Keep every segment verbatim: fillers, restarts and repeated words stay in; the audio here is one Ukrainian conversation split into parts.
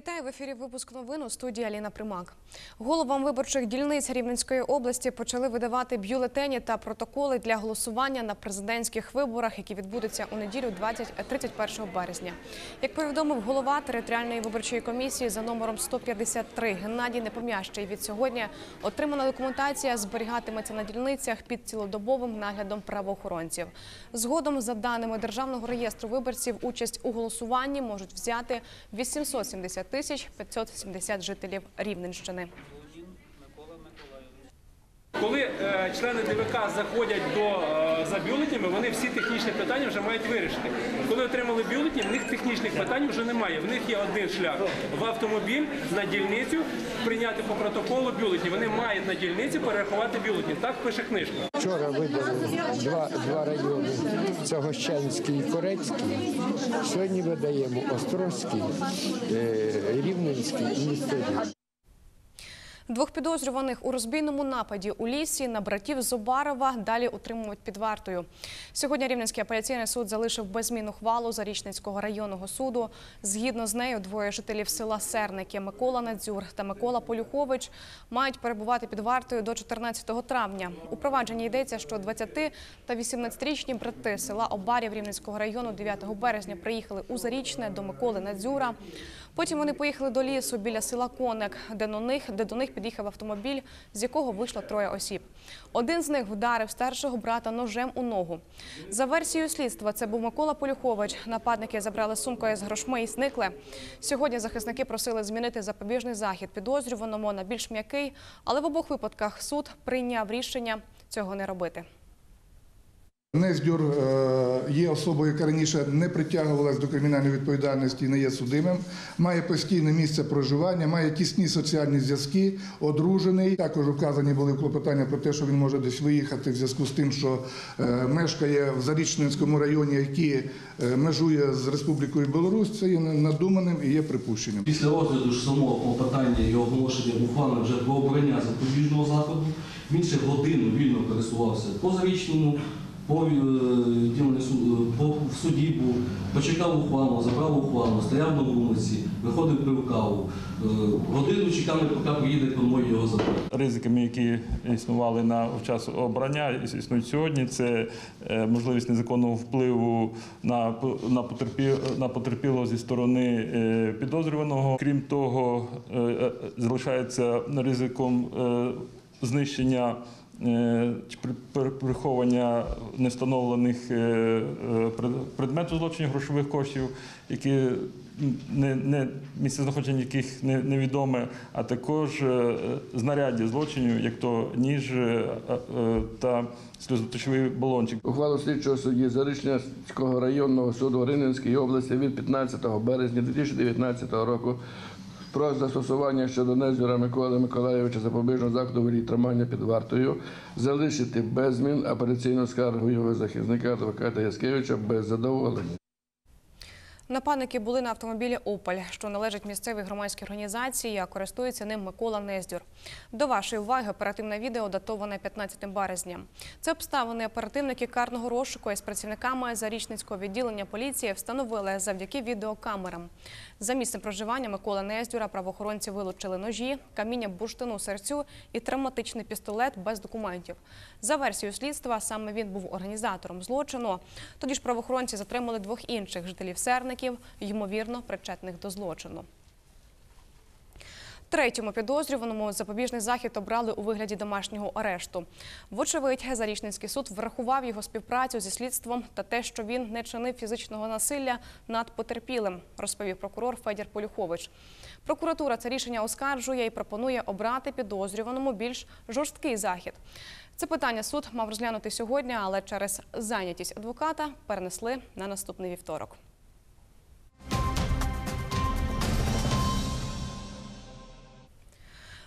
Вітаю в ефірі випуск новин, у студії Аліна Примак. Головам виборчих дільниць Рівненської області почали видавати бюлетені та протоколи для голосування на президентських виборах, які відбудуться у неділю тридцять першого березня. Як повідомив голова територіальної виборчої комісії за номером сто п'ятдесят три Геннадій Непомнящий, від сьогодні отримана документація зберігатиметься на дільницях під цілодобовим наглядом правоохоронців. Згодом, за даними Державного реєстру виборців, участь у голосуванні можуть взяти вісімсот сімдесят тисяч п'ятсот сімдесят жителів Рівненщини. Коли е, члени ДВК заходять до, е, за бюлетнями, вони всі технічні питання вже мають вирішити. Коли отримали бюлетні, в них технічних питань вже немає. В них є один шлях – в автомобіль, на дільницю, прийняти по протоколу бюлетні. Вони мають на дільниці перерахувати бюлетні. Так пише книжка. Вчора видали два, два райони – це Гощанський і Корецький. Сьогодні видаємо Острозький, е, Рівненський і місто Рівне. Двох підозрюваних у розбійному нападі у лісі на братів Зубарова далі утримують під вартою. Сьогодні Рівненський апеляційний суд залишив без змін ухвалу Зарічненського районного суду. Згідно з нею, двоє жителів села Серники – Микола Надзюр та Микола Полюхович – мають перебувати під вартою до чотирнадцятого травня. У провадженні йдеться, що двадцяти- та вісімнадцятирічні брати села Обарів Рівненського району дев'ятого березня приїхали у Зарічне до Миколи Надзюра. Потім вони поїхали до лісу біля села Коник, де до них, де до них під'їхав автомобіль, з якого вийшло троє осіб. Один з них вдарив старшого брата ножем у ногу. За версією слідства, це був Микола Полюхович. Нападники забрали сумку із грошми і зникли. Сьогодні захисники просили змінити запобіжний захід підозрюваному на більш м'який, але в обох випадках суд прийняв рішення цього не робити. Нездюр є особою, яка раніше не притягувалась до кримінальної відповідальності і не є судимим, має постійне місце проживання, має тісні соціальні зв'язки, одружений. Також вказані були клопотання про те, що він може десь виїхати в зв'язку з тим, що мешкає в Зарічненському районі, який межує з Республікою Білорусь. Це є надуманим і є припущенням. Після розгляду ж самого клопотання і оголошення ухвали вже про обрання запобіжного заходу, він ще годину вільно пересувався по Зарічному, По, по, в суді був, почекав ухвалу, забрав ухвалу, стояв на вулиці, виходив, пив каву. Годину чекали, поки приїде конвой його забрати. Ризиками, які існували на час обрання, існують сьогодні, це можливість незаконного впливу на, на, потерпі, на потерпілого зі сторони підозрюваного. Крім того, залишається ризиком знищення приховання невстановлених предметів злочинів грошових коштів, які не, не, місце знаходження яких не, невідоме, а також знаряддя злочинів, як то ніж та сльозоточовий балончик. Ухвалу слідчого судді Зарічненського районного суду Рівненської області від п'ятнадцятого березня дві тисячі дев'ятнадцятого року про застосування щодо Нездюра Миколи Миколайовича запобіжного заходу у вигляді тримання під вартою залишити без змін апеляційну скаргу його захисника адвоката Яскевича без задоволення. Нападники були на автомобілі «Опель», що належить місцевій громадській організації, а користується ним Микола Нездюр. До вашої уваги оперативне відео, датоване п'ятнадцятим березня. Це обставини оперативники карного розшуку із працівниками Зарічненського відділення поліції встановили завдяки відеокамерам. За місцем проживання Миколи Нездюра правоохоронці вилучили ножі, каміння бурштину серцю і травматичний пістолет без документів. За версією слідства, саме він був організатором злочину. Тоді ж правоохоронці затримали двох інших жителів Серників, ймовірно, причетних до злочину. Третьому підозрюваному запобіжний захід обрали у вигляді домашнього арешту. Вочевидь, Зарічненський суд врахував його співпрацю зі слідством та те, що він не чинив фізичного насилля над потерпілим, розповів прокурор Федір Полюхович. Прокуратура це рішення оскаржує і пропонує обрати підозрюваному більш жорсткий захід. Це питання суд мав розглянути сьогодні, але через зайнятість адвоката перенесли на наступний вівторок.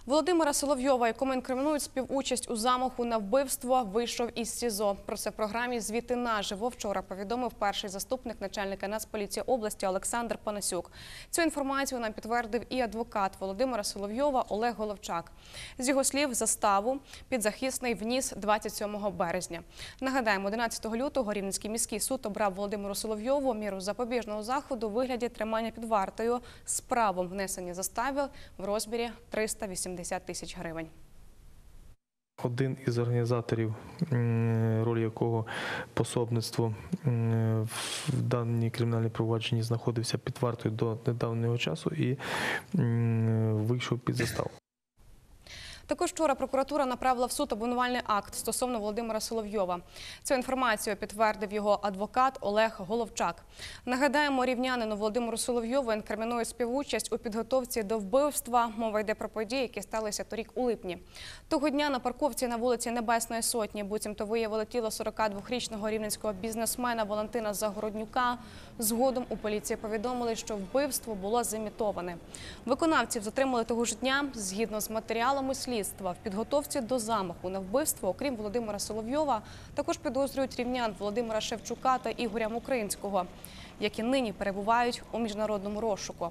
Володимира Соловйова, якому інкримінують співучасть у замаху на вбивство, вийшов із СІЗО. Про це в програмі «Звіти наживо» вчора повідомив перший заступник начальника Нацполіції області Олександр Панасюк. Цю інформацію нам підтвердив і адвокат Володимира Соловйова Олег Головчак. З його слів, заставу підзахисний вніс двадцять сьомого березня. Нагадаємо, одинадцятого лютого Рівненський міський суд обрав Володимиру Соловйову міру запобіжного заходу у вигляді тримання під вартою з правом внесення застави в розмірі триста вісімдесят тисяч гривень. Один із організаторів, роль якого пособництво в даній кримінальній провадженні знаходився під вартою до недавнього часу і вийшов під заставу. Також вчора прокуратура направила в суд обвинувальний акт стосовно Володимира Соловйова. Цю інформацію підтвердив його адвокат Олег Головчак. Нагадаємо, рівнянину Володимиру Соловйову інкримінують співучасть у підготовці до вбивства. Мова йде про події, які сталися торік у липні. Того дня на парковці на вулиці Небесної Сотні буцімто виявили тіло сорокадвохрічного рівненського бізнесмена Валентина Загороднюка. Згодом у поліції повідомили, що вбивство було зімітоване. Виконавців затримали того ж дня. Згідно з матеріалами слідства, в підготовці до замаху на вбивство, окрім Володимира Соловйова, також підозрюють рівнян Володимира Шевчука та Ігоря Мокринського, які нині перебувають у міжнародному розшуку.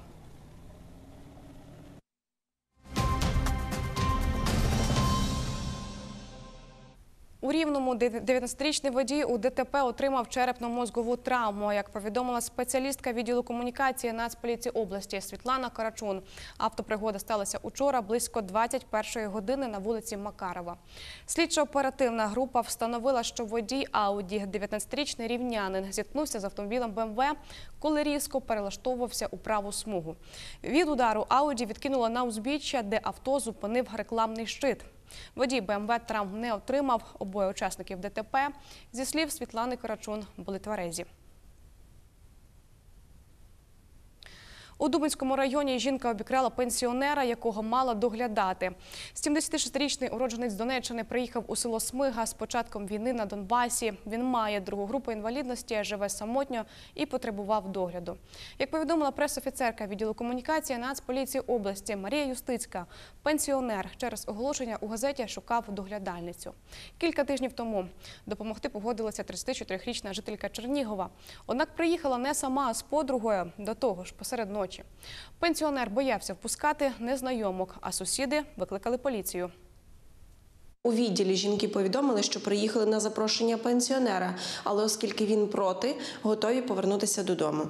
У Рівному дев'ятнадцятирічний водій у ДТП отримав черепно-мозгову травму. Як повідомила спеціалістка відділу комунікації Нацполіції області Світлана Карачун, автопригода сталася учора близько двадцять першої години на вулиці Макарова. Слідчо-оперативна група встановила, що водій Ауді, дев'ятнадцятирічний рівнянин, зіткнувся з автомобілем БМВ, коли різко перелаштовувався у праву смугу. Від удару Ауді відкинуло на узбіччя, де авто зупинив рекламний щит. Водій БМВ травм не отримав, обоє учасників ДТП, зі слів Світлани Карачун, були тверезі. У Дубинському районі жінка обікрала пенсіонера, якого мала доглядати. сімдесятишестирічний уродженець Донеччини приїхав у село Смига з початком війни на Донбасі. Він має другу групу інвалідності, живе самотньо і потребував догляду. Як повідомила прес-офіцерка відділу комунікації Нацполіції області Марія Юстицька, пенсіонер через оголошення у газеті шукав доглядальницю. Кілька тижнів тому допомогти погодилася тридцятичотирирічна жителька Чернігова. Однак приїхала не сама, а з подругою, до того ж посеред ночі. Пенсіонер боявся впускати незнайомок, а сусіди викликали поліцію. У відділі жінки повідомили, що приїхали на запрошення пенсіонера, але оскільки він проти, готові повернутися додому.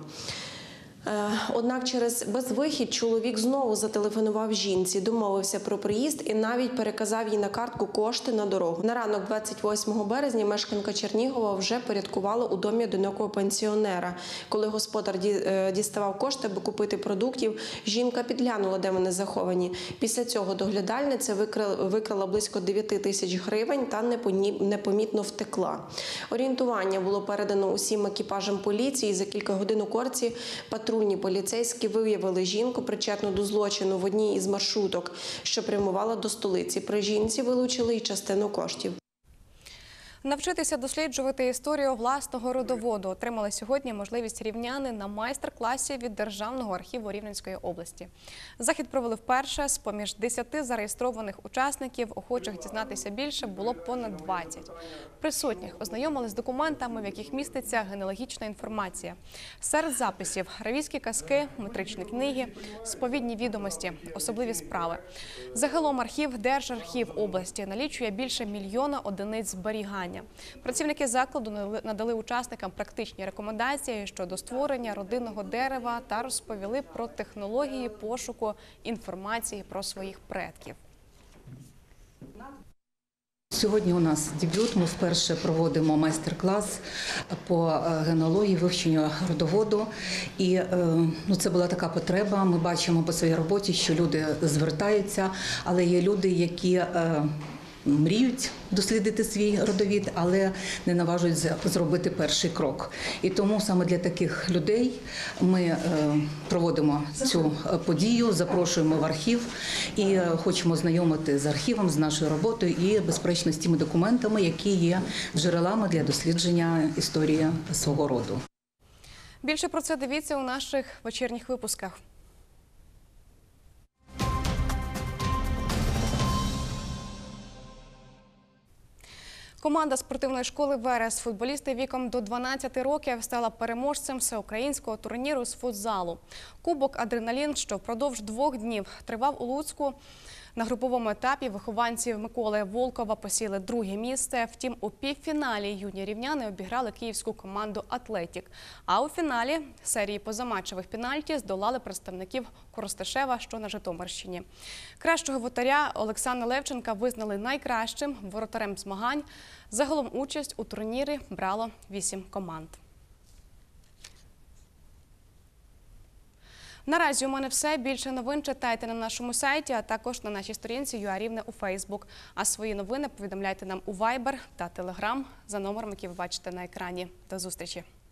Однак через безвихідь чоловік знову зателефонував жінці, домовився про приїзд і навіть переказав їй на картку кошти на дорогу. На ранок двадцять восьмого березня мешканка Чернігова вже порядкувала у домі одинокого пенсіонера. Коли господар діставав кошти, аби купити продуктів, жінка підглянула, де вони заховані. Після цього доглядальниця викрала близько дев'яти тисяч гривень та непомітно втекла. Орієнтування було передано усім екіпажам поліції. За кілька годин у Корці патрульні поліцейські виявили жінку, причетну до злочину в одній із маршруток, що прямувала до столиці. При жінці вилучили й частину коштів. Навчитися досліджувати історію власного родоводу отримали сьогодні можливість рівняни на майстер-класі від Державного архіву Рівненської області. Захід провели вперше. З-поміж десяти зареєстрованих учасників охочих дізнатися більше було понад двадцять. Присутніх ознайомили з документами, в яких міститься генеалогічна інформація. Серед записів – равійські казки, метричні книги, сповідні відомості, особливі справи. Загалом архів Держархів області налічує більше мільйона одиниць зберігання. Працівники закладу надали учасникам практичні рекомендації щодо створення родинного дерева та розповіли про технології пошуку інформації про своїх предків. Сьогодні у нас дебют. Ми вперше проводимо майстер-клас по генеалогії, вивченню родоводу. І ну, це була така потреба. Ми бачимо по своїй роботі, що люди звертаються, але є люди, які мріють дослідити свій родовід, але не наважують зробити перший крок. І тому саме для таких людей ми проводимо цю подію, запрошуємо в архів і хочемо знайомити з архівом, з нашою роботою і, безперечно, з тими документами, які є джерелами для дослідження історії свого роду. Більше про це дивіться у наших вечірніх випусках. Команда спортивної школи «Верес», футболісти віком до дванадцяти років, стала переможцем всеукраїнського турніру з футзалу. Кубок «Адреналін», що впродовж двох днів тривав у Луцьку, на груповому етапі вихованці Миколи Волкова посіли друге місце. Втім, у півфіналі юні рівняни обіграли київську команду «Атлетік». А у фіналі серії позаматчевих пенальті здолали представників Коростишева, що на Житомирщині. Кращого воротаря Олександра Левченка визнали найкращим воротарем змагань. Загалом участь у турнірі брало вісім команд. Наразі у мене все. Більше новин читайте на нашому сайті, а також на нашій сторінці ю а Рівне у Фейсбук. А свої новини повідомляйте нам у Вайбер та Телеграм за номером, який ви бачите на екрані. До зустрічі!